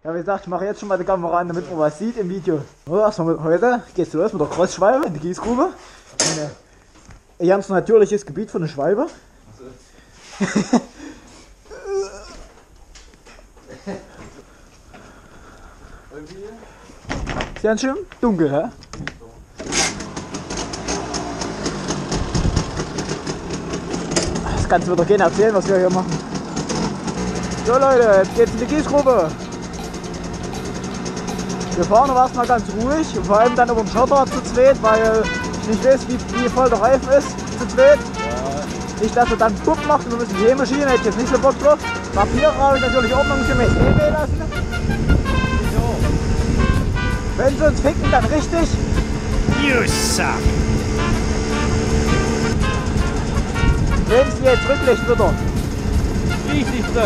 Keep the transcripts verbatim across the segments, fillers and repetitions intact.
Ja, wie gesagt, ich mache jetzt schon mal die Kamera an, damit man was sieht im Video. So, erstmal heute geht's los mit der Crossschwalbe in die Gießgrube. Eine, ein ganz natürliches Gebiet von der Schwalbe. Ist ganz schön dunkel, hä? Das kannst du wieder gehen erzählen, was wir hier machen. So Leute, jetzt geht's in die Gießgrube. Wir fahren aber erstmal ganz ruhig und vor allem dann über den Schotter zu zweit, weil ich nicht weiß, wie, wie voll der Reifen ist zu zweit. Ja. Nicht, dass er dann Pupp macht und wir müssen die Hemaschine, hätte ich jetzt nicht so Bock drauf. Papier habe ich natürlich ordnungsgemäß heben lassen. So. Wenn sie uns ficken, dann richtig. You suck. Wenn sie jetzt Rücklicht wieder. Richtig so.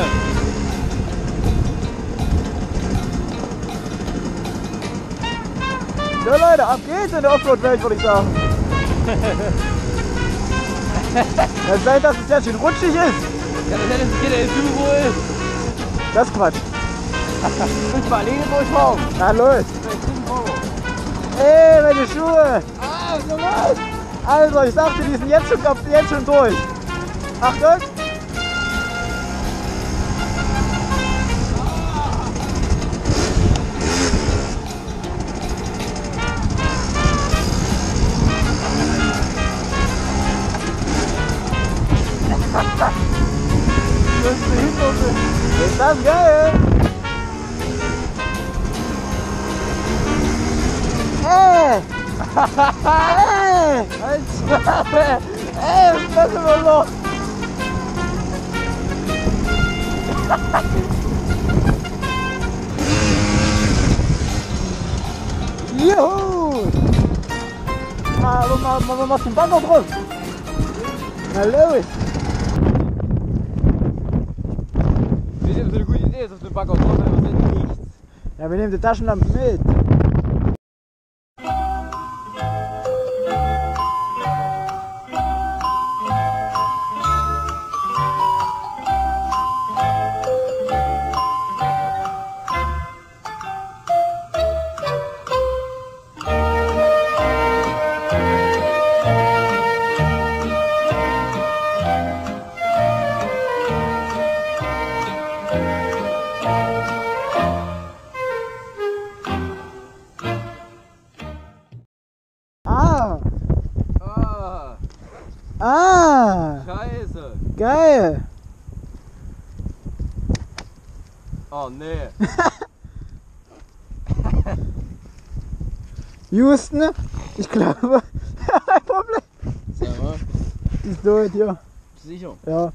So Leute, ab geht's in der Offroad-Welt, würde ich sagen. Es sei, dass es jetzt schön rutschig ist. Ja, das ist jeder ist du wohl. Das ist Quatsch. Du musst mal alleine durchfahren. Na los. Ey, meine Schuhe. Ah, so was. Also, ich sagte, die sind jetzt schon, jetzt schon durch. Achtung. Ist das geil? Ey! Ey! Alter! Ey, was ist das immer los? Juhu! Aber man, man, man macht den Bagger drauf. Na los! Das ist eine gute Idee, dass auf dem Bagger drauf ist, aber das ist nichts. Ja, wir nehmen die Taschenlampe mit. Ah! Scheiße! Geil! Oh nee! Houston, ich glaube, ein Problem. Sag mal. Ist tot, ja. Sicher? Ja.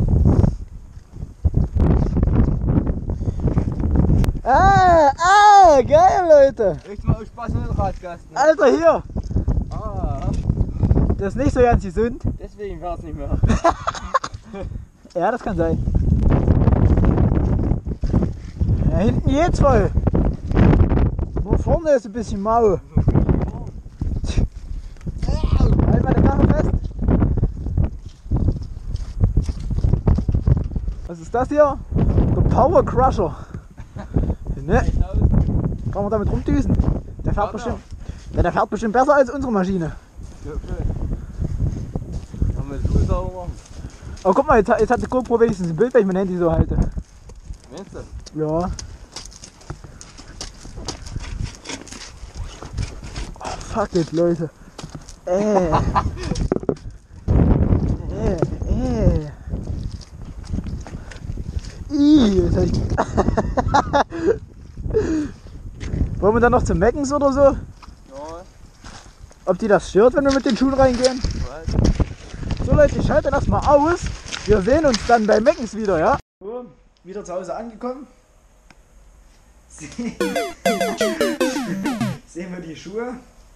Ah! Ah! Geil, Leute! Echt mal Spaß mit dem Radkasten. Alter, hier! Ah! Das ist nicht so ganz gesund. Deswegen fährt's nicht mehr. Ja, das kann sein. Ja, hinten geht's voll. Nur vorne ist ein bisschen mau. Halt mal die Karre fest. Was ist das hier? Der Power Crusher. Ne? Kann man damit rumdüsen? Der fährt bestimmt, der, der fährt bestimmt besser als unsere Maschine. Ja, okay. Haben wir die Schuhe sauber machen? Aber guck mal, jetzt, jetzt hat die GoPro wenigstens ein Bild, wenn ich mein Handy so halte. Meinst du? Ja. Oh, fuck it, Leute. Äh. äh, äh. Ih, das hab ich... Wollen wir dann noch zum Meckens oder so? Ja. Ob die das stört, wenn wir mit den Schuhen reingehen? Was? So Leute, ich schalte das mal aus. Wir sehen uns dann bei Meckens wieder, ja? So, wieder zu Hause angekommen. Sehen wir die Schuhe.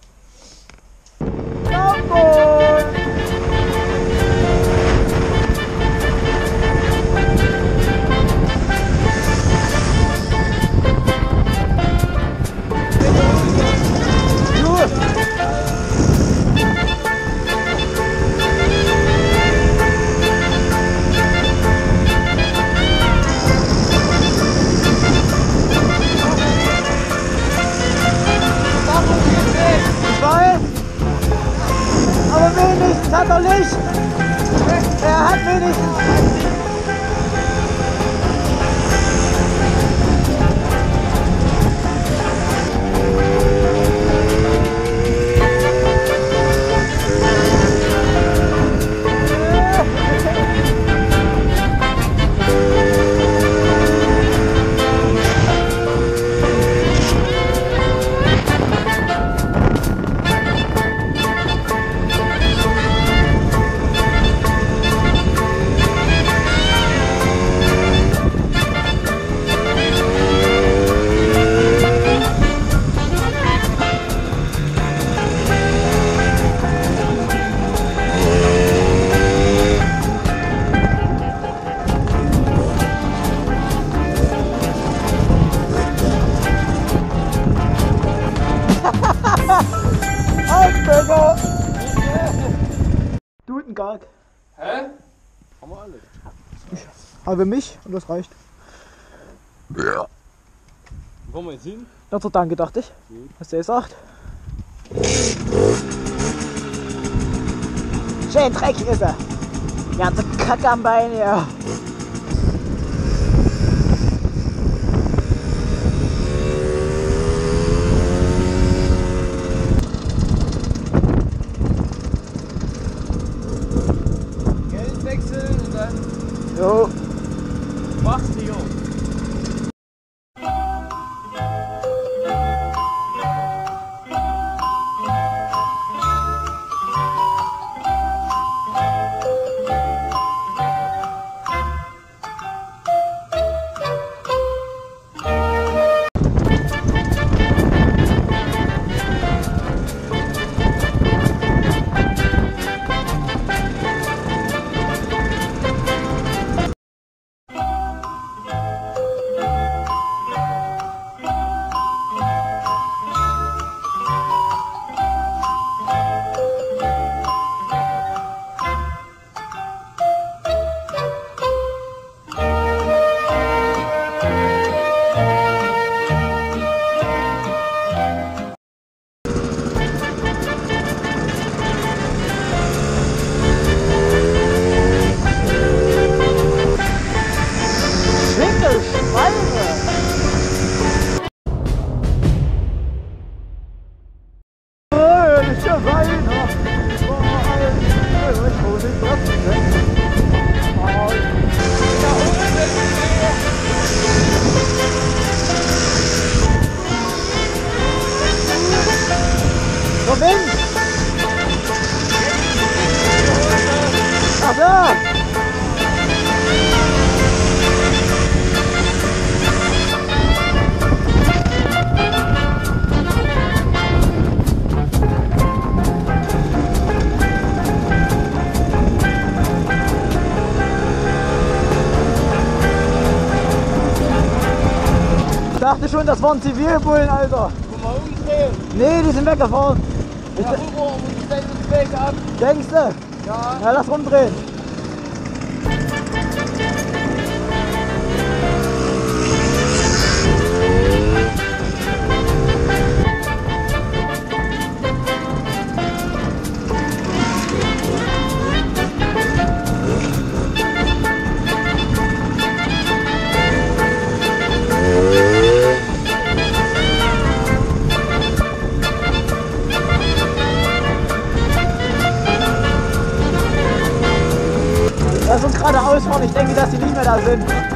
Jawohl! doch nicht! Er hat wenigstens... Dudengarg. Hä? Haben wir alles. Ich habe mich und das reicht. Ja. Wo kommen wir jetzt hin? Notre Dame, dachte ich. Gut. Hast du gesagt? Schön dreckig ist er. Ganze Kacke am Bein, ja. Geld wechseln und dann Jo. machst du jo. Ach ja! Ich dachte schon, das waren Zivilbullen, Alter. Guck mal umdrehen. Nee, die sind weggefahren. Ich Ja, guck mal, und die stellen uns weg ab. Denkst du? Ja. Ja, lass rumdrehen. Lass uns geradeaus fahren, ich denke, dass sie nicht mehr da sind.